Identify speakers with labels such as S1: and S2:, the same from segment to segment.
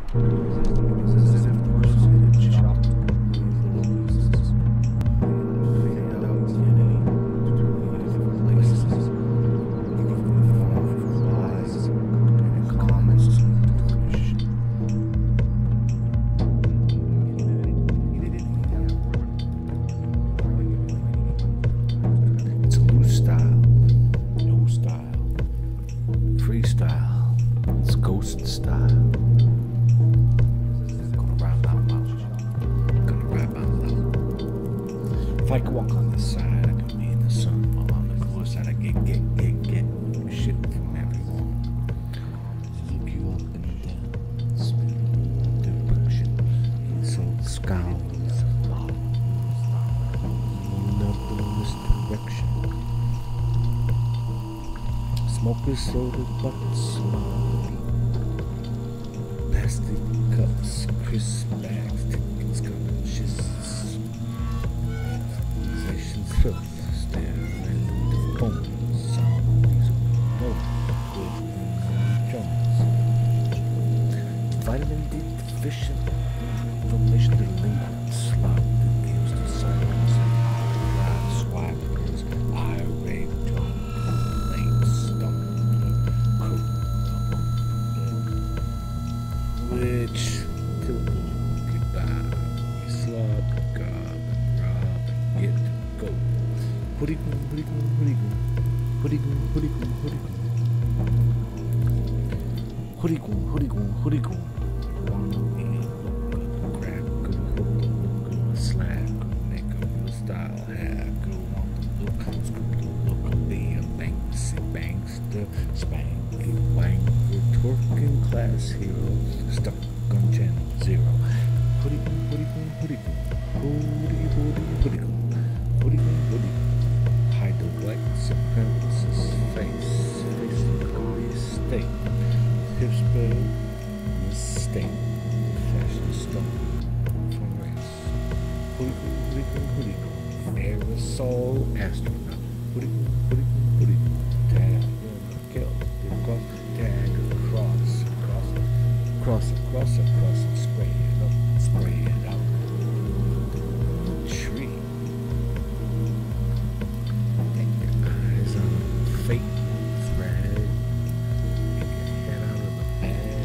S1: If I could walk on this side, I could be in the sun. While on the cooler side, I get shit from everyone. Look you up and down, smell direction. So scowls, another misdirection. Smokers soda butts, plastic cups, crisp bags, tickets, shizzhits. Filth, staring at the phone, sounds, no good drums. Vitamin D deficient, information delinquents, slob, gamester, silence, swaggers, irate, drunken, late, kurwa, which, tylko, kebab, slob, gob, rob, get to go. Hoodie goon, hoodie goon, hoodie goon, hoodie goon, hoodie goon, hoodie goon, hoodie goon, hoodie goon, hoodie goon. Grab, good hook, good slap, good nigga, good style, have good want to look, be a banksy, bankster, spanky, wanker, twerkin, class hero, stuck on Gen 0. Hoodie goon, hoodie goon, hoodie goon, hoodie, hoodie goon, hoodie goon, hoodie goon. Hide the white supremacist face, facing Korea state, Pittsburgh mistake, fashion stone from race. Hoodie goon, hoodie goon, hoodie goon, aerosol astronaut. Hoodie goon, hoodie goon, hoodie goon, tag in the kill, tag across, and spray it up, spray it out. Tree. Fate thread, make your head out of the bag,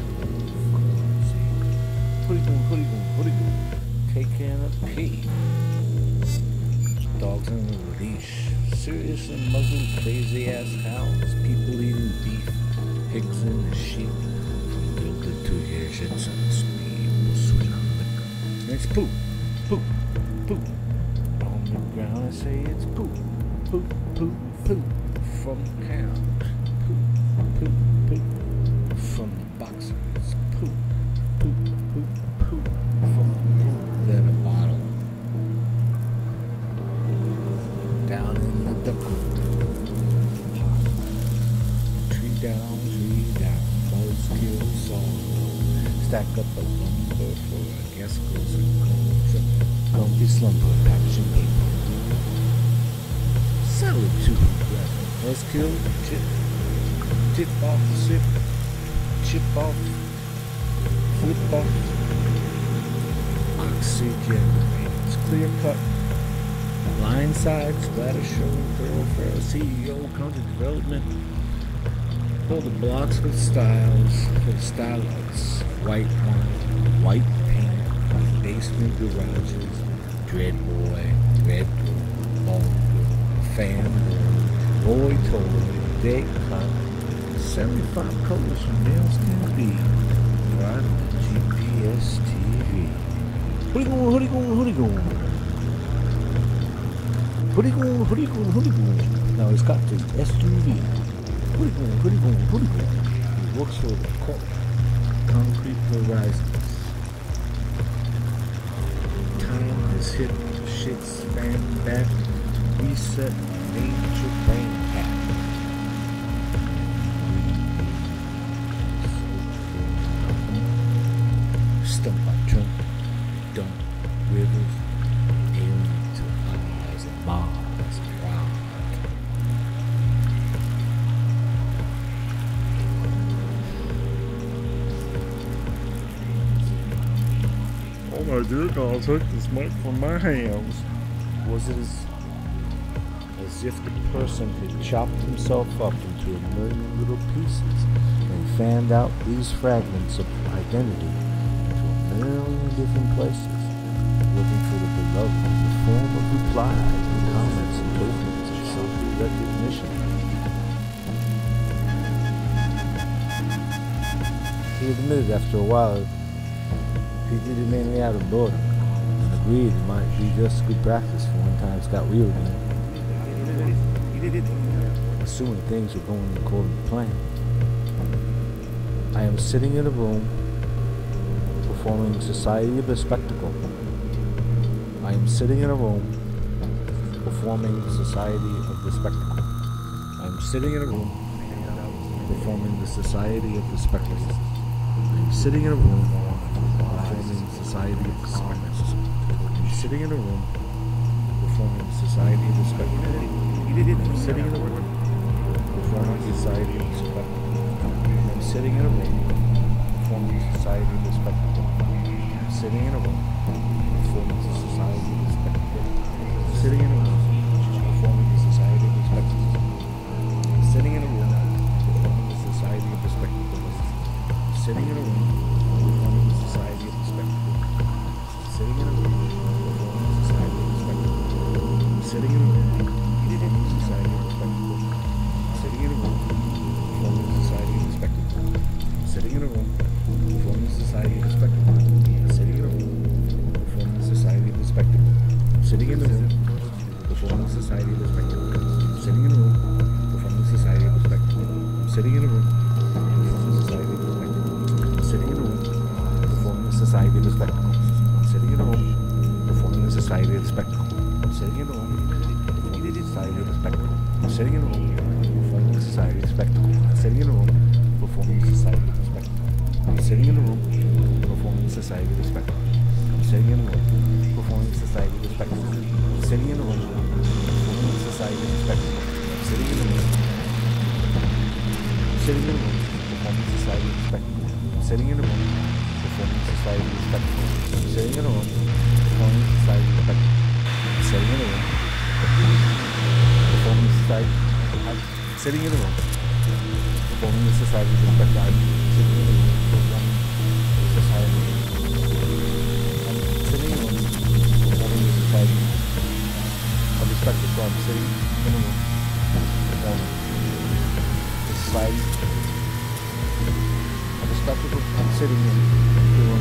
S1: hoodie goon, hoodie goon, hoodie goon, taking a pee. Dogs on the leash, serious and muzzled, crazy ass hounds, people eating beef, pigs and sheep, from gilded to shizzhits and speed, we'll swing on the gun. It's poop, poop, poop. On the ground I say it's poop, poop, poop, poop. From the can, poop, poop, poop. From the boxer, it's poop, poop, poop, poop. From the poop, then a bottle. Down in the duckle. Tree down, buzzkill song. Stack up a lumber for a guest goes and goes. Grumpy slumber, action paper. Solitude. Buzzkill, tip off, sip, chip off, flip off, oxygen, it's clear cut, blindside, splatter showing thoroughfare, CEO, county development, pull the blocks with styles, for the stylites, white wine, white paint, basement garages, dread boy, red girl, ball girl, fan girl, boy toy, day clock, 75 colors from nails can be. Right GPS TV. Hoodie goon, hoodie goon, hoodie goon. Hoodie goon, hoodie goon, hoodie goon. Now he's got the SUV. Hoodie goon, hoodie goon, hoodie goon. He works for the court. Concrete horizons. Time has hit shit span back. Reset major brain hack. Stump by trunk, dump, rivers, alien to eyes and Mars, proud. my dear God, take this mic from my hands.
S2: Was it as if the person had chopped himself up into a million little pieces and fanned out these fragments of identity into a million different places, looking for the beloved in the form of replies and comments and tokens and self-recognition. He admitted after a while he did it mainly out of boredom, and agreed it might be just good practice for when times got real again. Assuming things were going according to plan. I am sitting in a room performing society of a spectacle. I am sitting in a room performing society of the spectacle. I am sitting in a room performing the society of the spectacle. I am sitting in a room performing society of the spectacle. I am sitting in a room performing society of the spectacle. I'm sitting in a room performing society of the spectacle. I'm sitting in a room performing society of the spectacle. I'm sitting in a room performing the society of the spectacle. I'm sitting in a room performing the society of the spectacle. I'm sitting in a room performing the society of the spectacle. I'm sitting in a room performing the society of the spectacle. I'm sitting in a room performing the society of the spectacle. I'm sitting in a room performing the society of the spectacle. I'm sitting in a room performing the society of the spectacle. I'm sitting in a room performing the society of the spectacle. I'm sitting in a room performing the society of the spectacle. I'm sitting in a room performing the society of the spectacle. I'm sitting in a room performing the society of the spectacle. I'm sitting in a room performing the society of the spectacle. I'm sitting in a room performing the society of the spectacle. I'm sitting in a room performing the society of the spectacle. I'm sitting in a room performing the society of the spectacle. I'm sitting in a room performing the society of the spectacle. I'm sitting in a room performing the society of the spectacle. I'm sitting in a room performing the society of the spectacle. I'm sitting in a room performing the society of the spectacle. I'm sitting in a room performing the society of the spectacle. I'm sitting in a room. I'm sitting in a room performing the society of the spectacle. I'm sitting in a room performing the society of the spectacle. I'm sitting in a room performing the society of the spectacle. I'm sitting in a room performing the society. I'm sitting in a room performing the society of the spectacle. I'm sitting in a room performing the society. I'm sitting in a room performing the society of the spectacle. I'm sitting in a room performing the society of the spectacle. I'm sitting in the room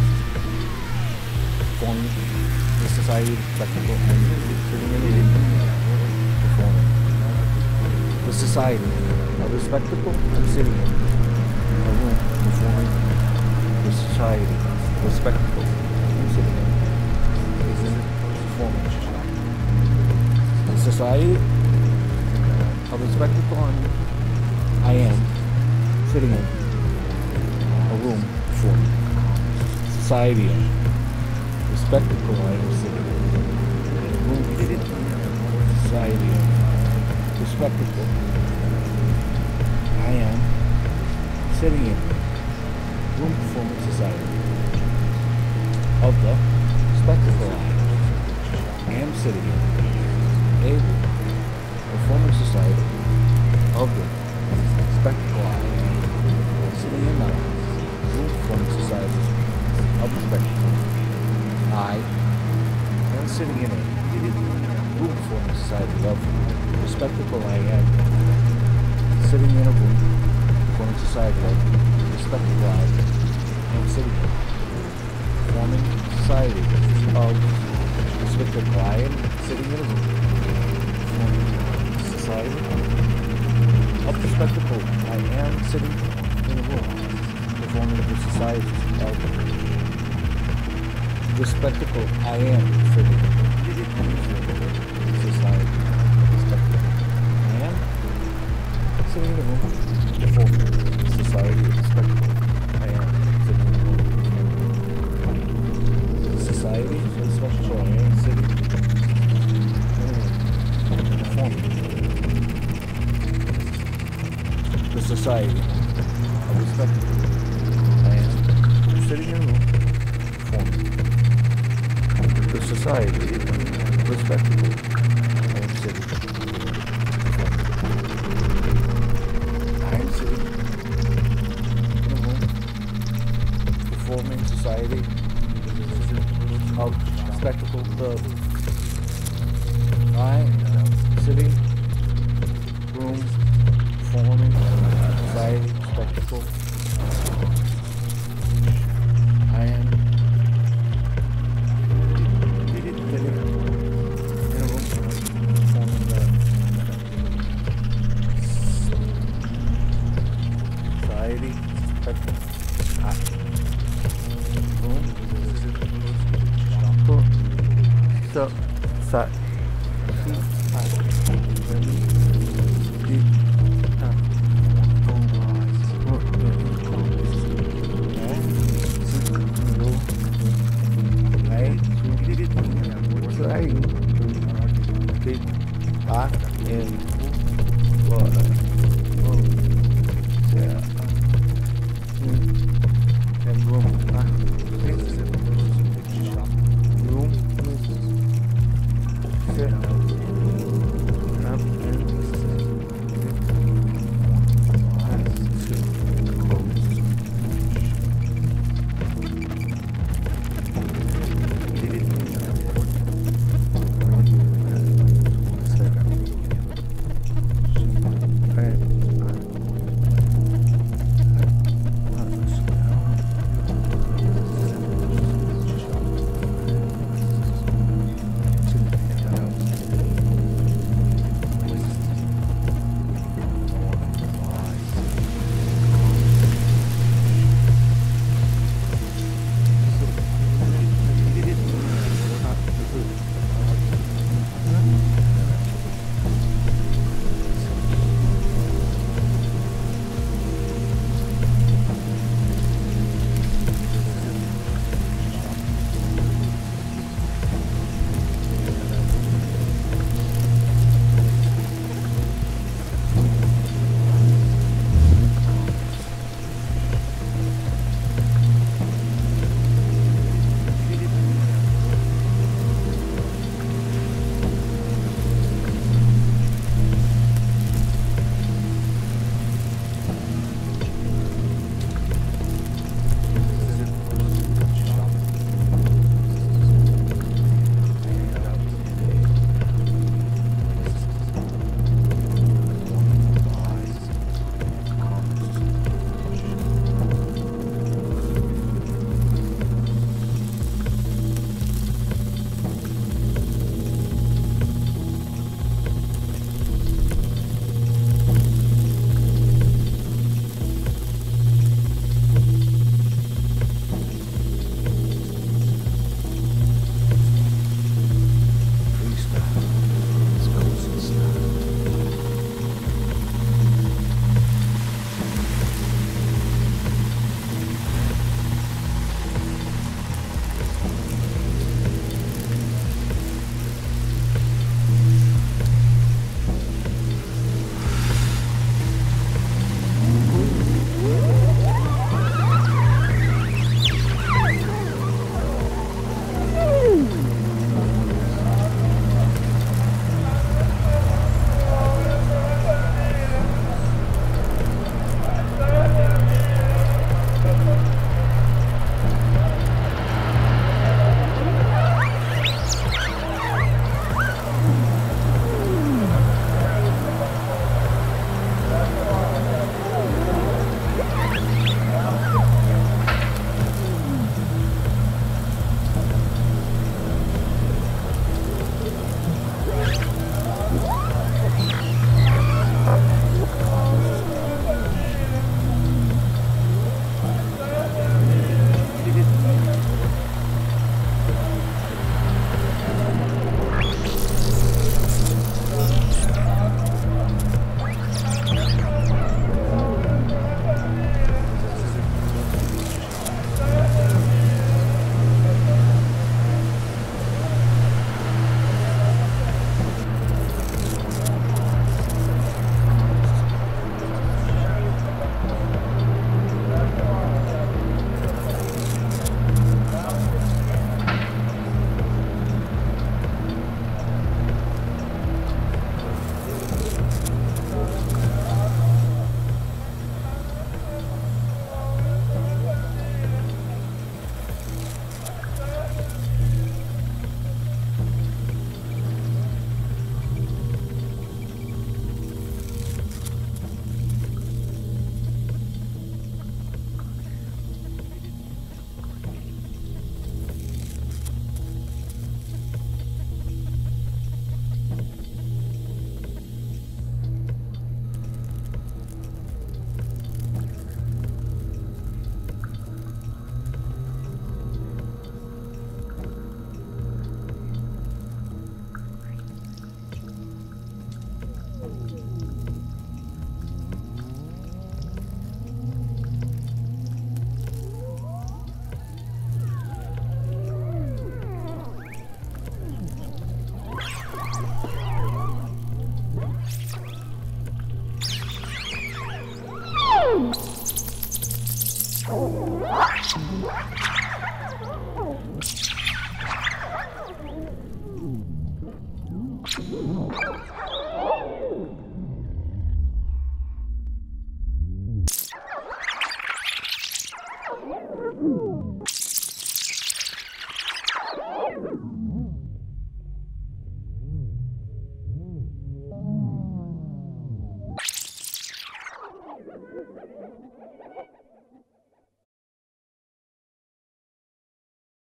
S2: performing the society of the spectacle. I'm sitting in a room performing the society of the spectacle. I'm sitting in a room performing the society of the spectacle. I'm sitting in performing the society of the spectacle. I am sitting in a room performing society of the spectacle. I am sitting in a room performing society of the spectacle. I am sitting in room performance society of the spectacle. I am sitting in a room performance society of the spectacle. I am sitting in a room performance society of the spectacle. I am sitting in a room performance society of the spectacle. I am sitting in a room performing society of the spectacle. I am sitting in performing society of the spectacle. I am sitting in a room performing society of the spectacle. I am sitting in a room performing the society of the spectacle. I am sitting in the society of the spectacle. I am sitting in a room performing the society of the spectacle. I am sitting in a room performing the society of the spectacle. I am sitting in a room performing the society of the spectacle. I am sitting in a room performing society, respectable. I am sitting in a room, performing society of spectacle. I am sitting room, performing society spectacle. I am sitting in a room, performing the society spectacle. Room, so, side.